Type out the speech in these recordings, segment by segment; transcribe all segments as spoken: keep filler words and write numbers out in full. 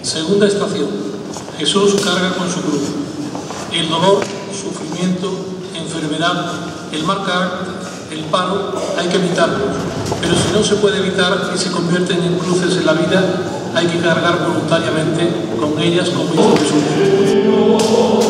Segunda estación. Jesús carga con su cruz. El dolor, sufrimiento, enfermedad, el mal carácter, el paro, hay que evitarlos. Pero si no se puede evitar y se convierten en cruces en la vida, hay que cargar voluntariamente con ellas como hizo Jesús.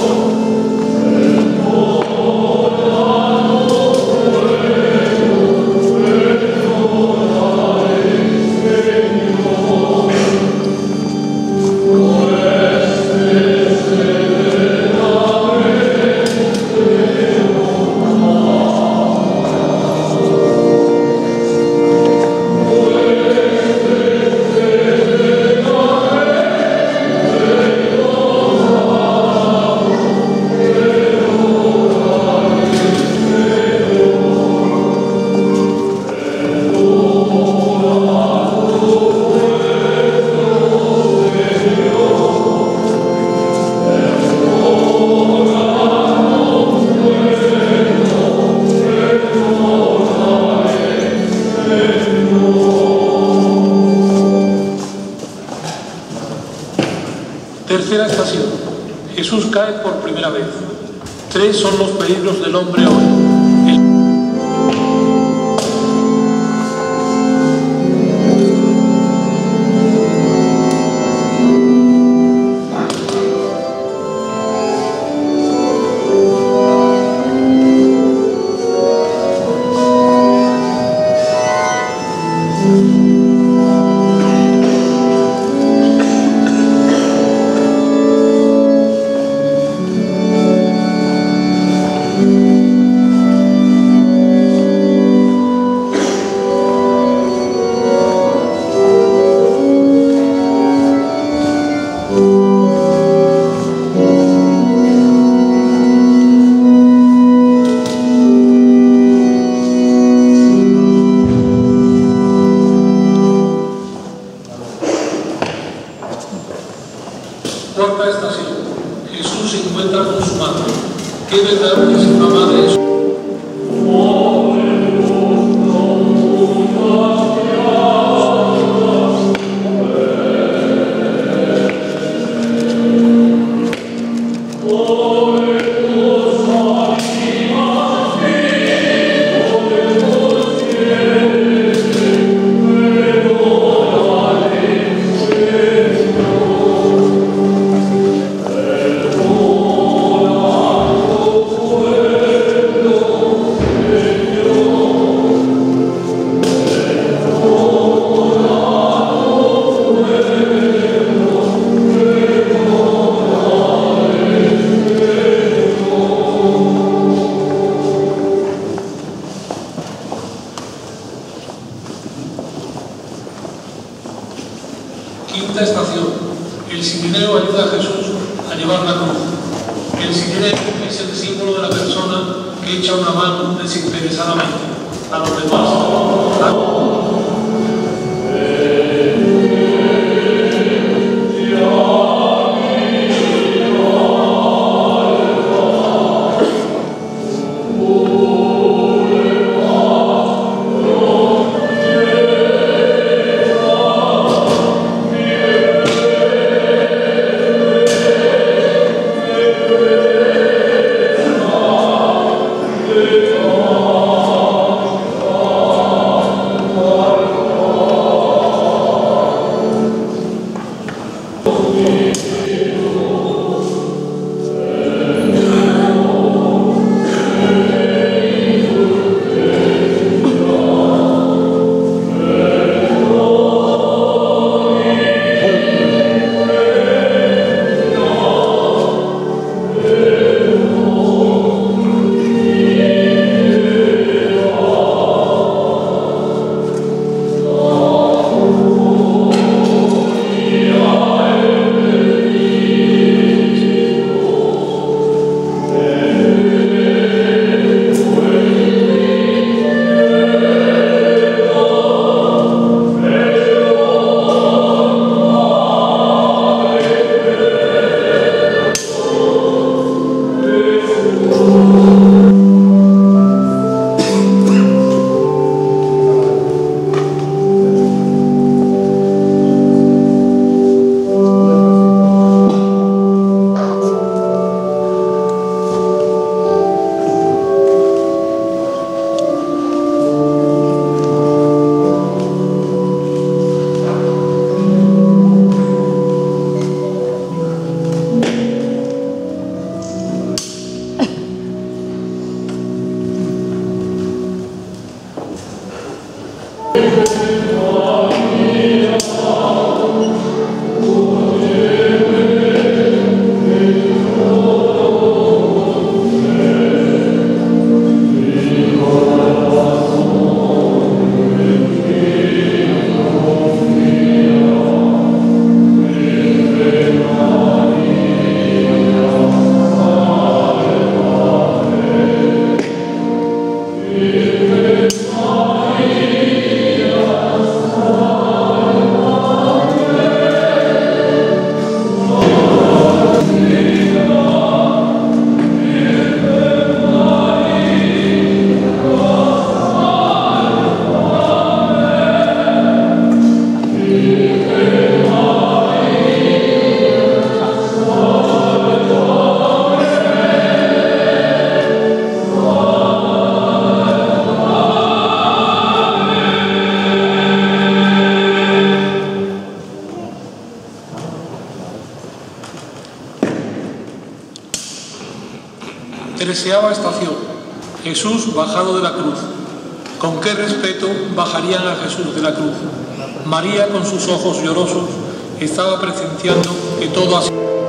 Tercera estación. Jesús cae por primera vez. Tres son los peligros del hombre hoy. El Cuarta estación. Jesús se encuentra con su madre. Qué verdaderísima madre es. Quinta estación. El sirineo ayuda a Jesús a llevar la cruz. El sirineo es el símbolo de la persona que echa una mano desinteresadamente a los demás. Oh Treceava estación. Jesús bajado de la cruz. Con qué respeto bajarían a Jesús de la cruz. María, con sus ojos llorosos, estaba presenciando que todo ha sido...